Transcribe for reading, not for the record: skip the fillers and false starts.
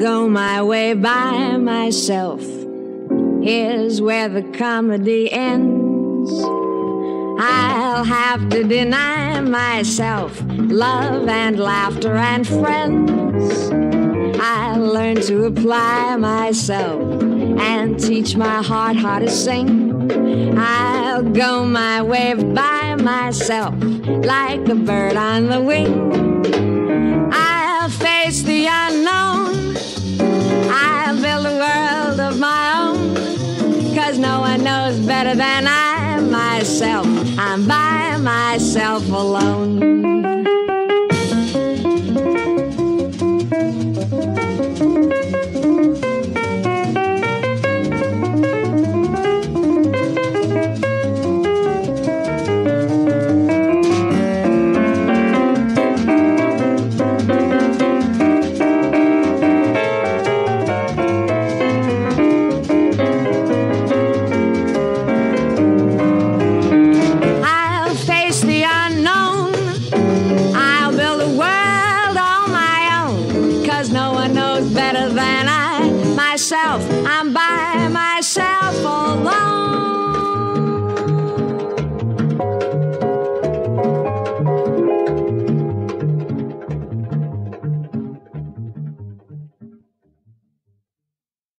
go my way by myself. Here's where the comedy ends. I'll have to deny myself love and laughter and friends. I'll learn to apply myself and teach my heart how to sing. I'll go my way by myself like a bird on the wing. I'll face the unknown. I'll build a world of my own, 'cause no one knows better than I myself. I'm by myself alone. Better than I myself, I'm by